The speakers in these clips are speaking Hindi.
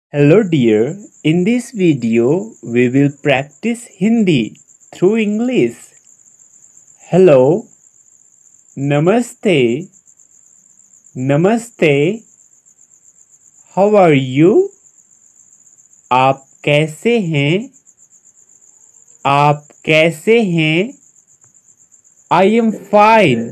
Hello dear, in this video we will practice Hindi through English. Hello, Namaste, Namaste, how are you? आप कैसे हैं? आप कैसे हैं? I am fine.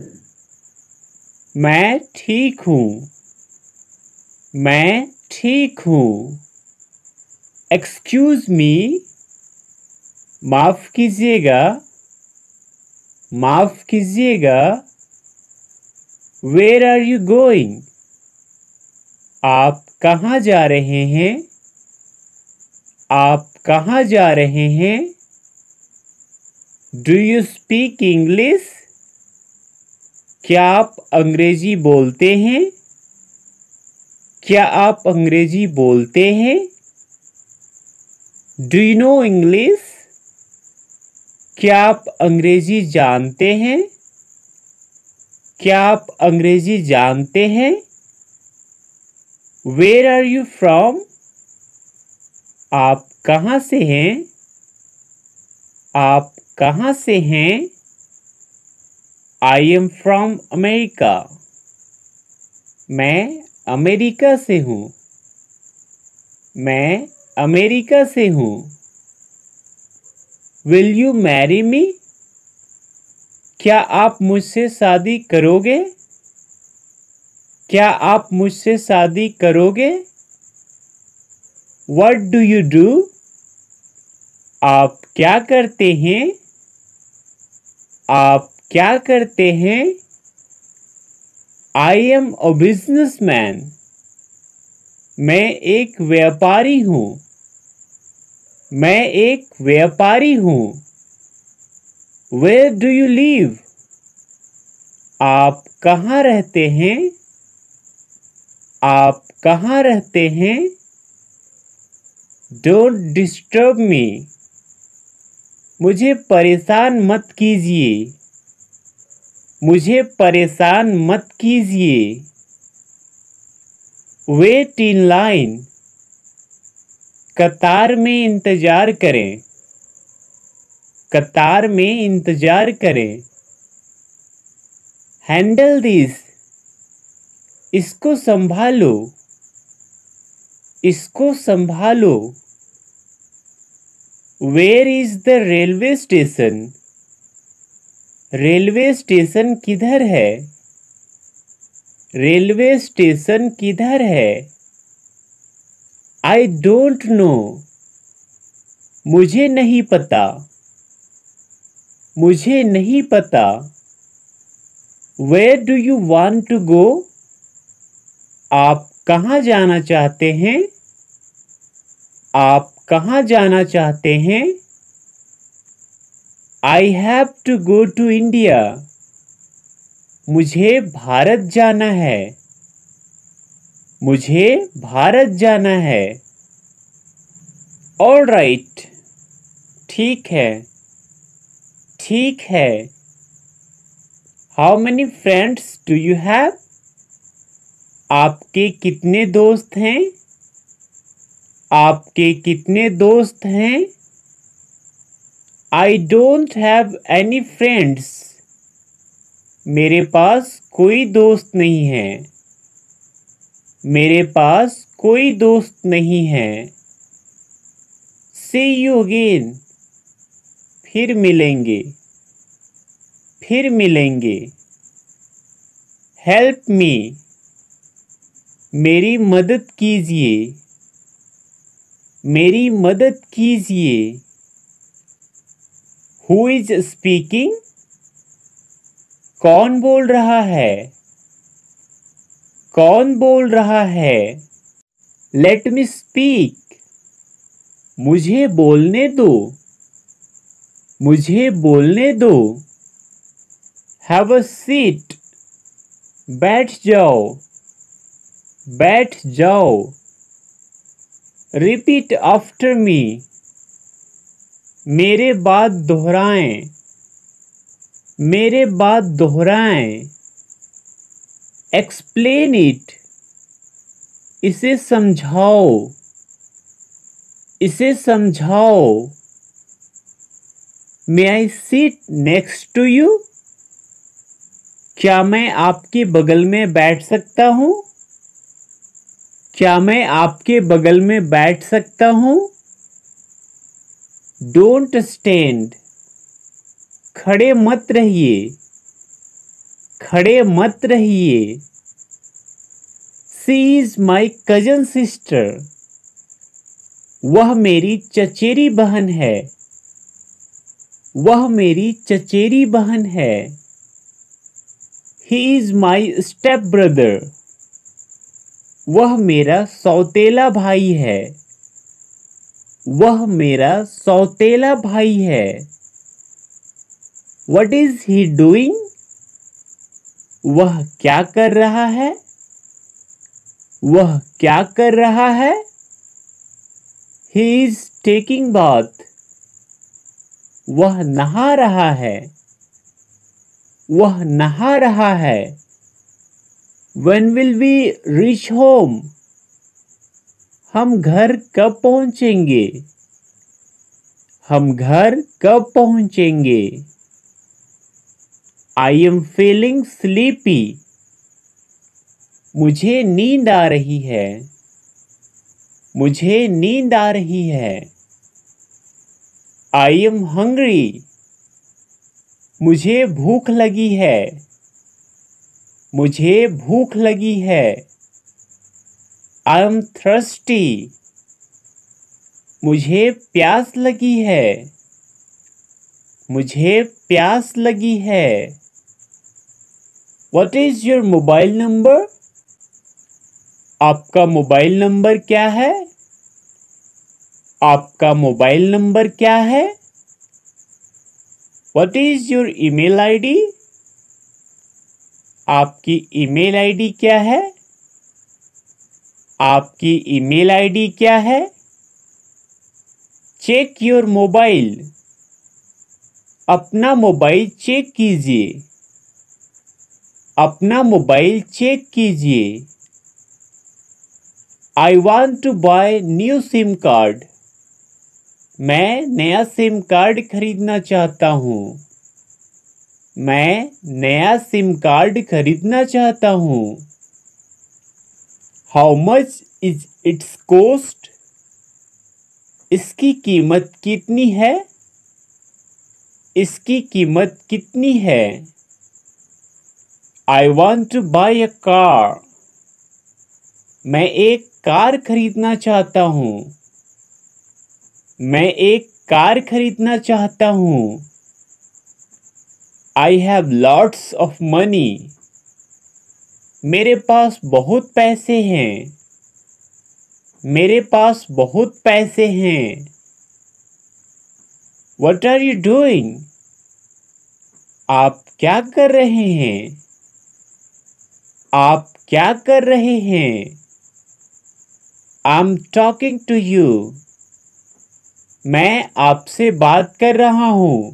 मैं ठीक हूँ. मैं ठीक हूँ. Excuse me, माफ कीजिएगा. माफ कीजिएगा. Where are you going? आप कहाँ जा रहे हैं? आप कहाँ जा रहे हैं? Do you speak English? क्या आप अंग्रेजी बोलते हैं? क्या आप अंग्रेजी बोलते हैं? Do you know English? क्या आप अंग्रेजी जानते हैं? क्या आप अंग्रेजी जानते हैं? Where are you from? आप कहाँ से हैं? आप कहाँ से हैं? I am from America. मैं अमेरिका से हूँ. मैं अमेरिका से हूँ. Will you marry me? क्या आप मुझसे शादी करोगे? क्या आप मुझसे शादी करोगे? What do you do? आप क्या करते हैं? आप क्या करते हैं? I am a businessman. मैं एक व्यापारी हूँ. मैं एक व्यापारी हूँ. Where do you live? आप कहाँ रहते हैं? आप कहाँ रहते हैं? Don't disturb me. मुझे परेशान मत कीजिए. मुझे परेशान मत कीजिए. Wait in line. कतार में इंतजार करें. कतार में इंतजार करें. Handle this. इसको संभालो. इसको संभालो. Where is the railway station? Railway station किधर है? रेलवे स्टेशन किधर है? I don't know. मुझे नहीं पता. मुझे नहीं पता. Where do you want to go? आप कहाँ जाना चाहते हैं? आप कहाँ जाना चाहते हैं? I have to go to India. मुझे भारत जाना है. मुझे भारत जाना है. All right. ठीक है. ठीक है. How many friends do you have? आपके कितने दोस्त हैं? आपके कितने दोस्त हैं? I don't have any friends. मेरे पास कोई दोस्त नहीं है. मेरे पास कोई दोस्त नहीं है. See you again. फिर मिलेंगे. फिर मिलेंगे. Help me. मेरी मदद कीजिए. मेरी मदद कीजिए. Who is speaking? कौन बोल रहा है? कौन बोल रहा है? Let me speak. मुझे बोलने दो. मुझे बोलने दो. Have a seat. बैठ जाओ. बैठ जाओ. Repeat after me. मेरे बाद दोहराएं. मेरे बाद दोहराएं. Explain it. इसे समझाओ. इसे समझाओ। May I seat next to you? क्या मैं आपके बगल में बैठ सकता हूँ? क्या मैं आपके बगल में बैठ सकता हूँ? डोंट स्टैंड, खड़े मत रहिए, खड़े मत रहिए। She is my cousin sister, वह मेरी चचेरी बहन है, वह मेरी चचेरी बहन है। He is my stepbrother, वह मेरा सौतेला भाई है, वह मेरा सौतेला भाई है। What is he doing? वह क्या कर रहा है? वह क्या कर रहा है? He is taking bath, वह नहा रहा है, वह नहा रहा है। When will we reach home? हम घर कब पहुंचेंगे? हम घर कब पहुंचेंगे? I am feeling sleepy, मुझे नींद आ रही है, मुझे नींद आ रही है। I am hungry, मुझे भूख लगी है, मुझे भूख लगी है। I am thirsty, मुझे प्यास लगी है, मुझे प्यास लगी है। What is your mobile number? आपका मोबाइल नंबर क्या है? आपका मोबाइल नंबर क्या है? What is your email ID? आपकी ईमेल आईडी क्या है? आपकी ईमेल आईडी क्या है? चेक योर मोबाइल, अपना मोबाइल चेक कीजिए, अपना मोबाइल चेक कीजिए। I want to buy new SIM card, मैं नया सिम कार्ड खरीदना चाहता हूँ, मैं नया सिम कार्ड खरीदना चाहता हूँ। How much is its cost? इसकी कीमत कितनी है? इसकी कीमत कितनी है? I want to buy a car, मैं एक कार खरीदना चाहता हूँ, मैं एक कार खरीदना चाहता हूँ। I have lots of money, मेरे पास बहुत पैसे हैं, मेरे पास बहुत पैसे हैं। What are you doing? आप क्या कर रहे हैं? आप क्या कर रहे हैं? I'm talking to you, मैं आपसे बात कर रहा हूँ,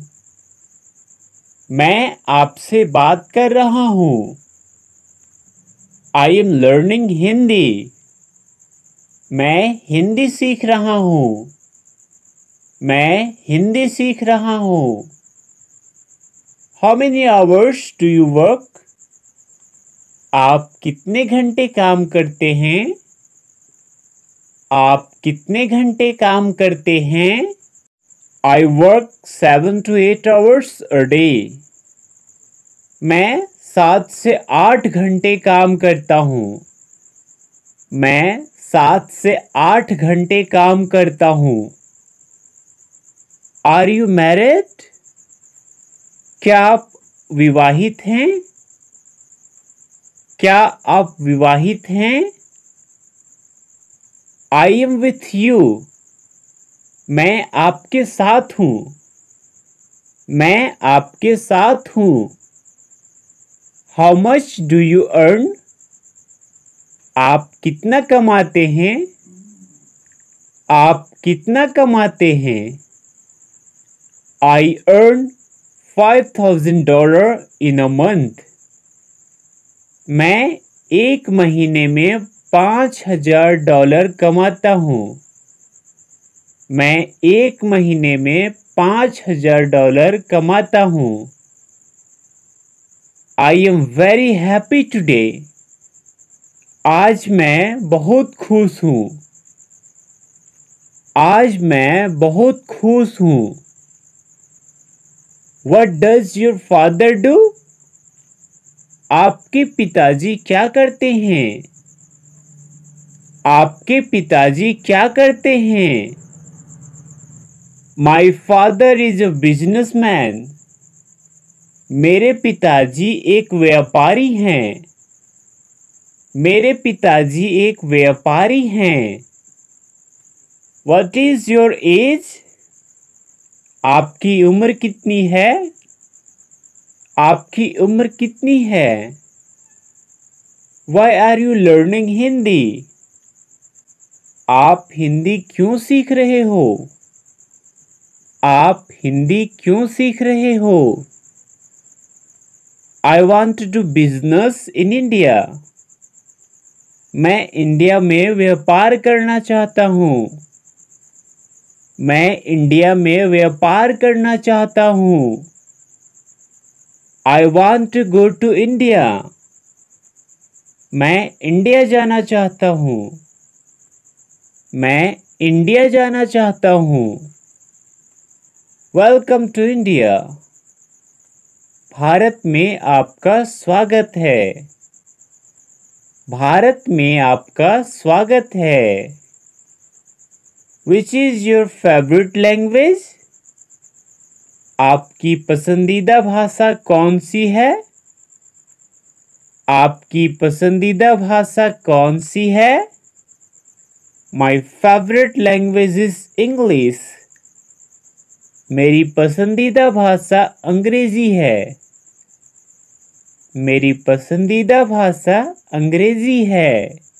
मैं आपसे बात कर रहा हूँ। I am learning हिंदी, मैं हिंदी सीख रहा हूँ, मैं हिंदी सीख रहा हूँ। How many hours do you work? आप कितने घंटे काम करते हैं? आप कितने घंटे काम करते हैं? I work 7 to 8 hours a day. मैं 7 से 8 घंटे काम करता हूँ, मैं 7 से 8 घंटे काम करता हूँ। Are you married? क्या आप विवाहित हैं? क्या आप विवाहित हैं? I am with you, मैं आपके साथ हूँ, मैं आपके साथ हूँ। How much do you earn? आप कितना कमाते हैं? आप कितना कमाते हैं? I earn $5,000 in a month. मैं एक महीने में $5,000 कमाता हूँ, मैं एक महीने में $5,000 कमाता हूँ। I am very happy today. आज मैं बहुत खुश हूँ। आज मैं बहुत खुश हूँ। What does your father do? आपके पिताजी क्या करते हैं? आपके पिताजी क्या करते हैं? My father is a businessman. मेरे पिताजी एक व्यापारी हैं। मेरे पिताजी एक व्यापारी हैं। What is your age? आपकी उम्र कितनी है? आपकी उम्र कितनी है? Why are you learning Hindi? आप हिंदी क्यों सीख रहे हो? आप हिंदी क्यों सीख रहे हो? I want to do business in India. मैं इंडिया में व्यापार करना चाहता हूँ। मैं इंडिया में व्यापार करना चाहता हूँ। I want to go to India. मैं इंडिया जाना चाहता हूँ। मैं इंडिया जाना चाहता हूँ। Welcome to India. भारत में आपका स्वागत है। भारत में आपका स्वागत है। Which is your favorite language? आपकी पसंदीदा भाषा कौन सी है? आपकी पसंदीदा भाषा कौन सी है? My favorite language is English. मेरी पसंदीदा भाषा अंग्रेजी है। मेरी पसंदीदा भाषा अंग्रेजी है।